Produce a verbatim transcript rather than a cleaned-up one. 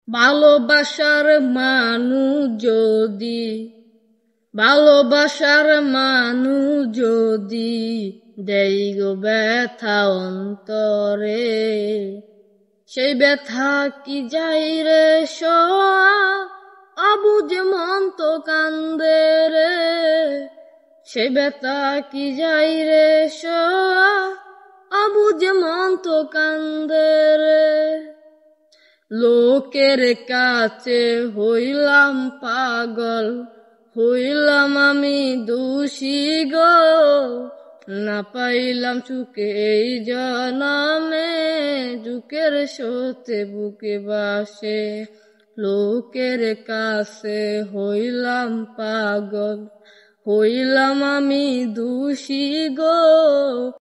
ভালোবাসার মানুষ যদি ভালোবাসার মানুষ যদি দেই গো ব্যথা অন্তরে, সেই ব্যথা কি যাই রে সওয়া, অবুঝ মন তো কান্দে রে। সেই ব্যথা কি যাই রে সওয়া, অবুঝ মন তো কান্দে রে। লোকের কাছে হইলাম পাগল, হইলাম আমি দোষী গো, না পাইলাম সুখে এই জনমে, দুঃখের সাথে বুকে বাসে। লোকের কাছে হইলাম পাগল, হইলাম আমি দোষী গো।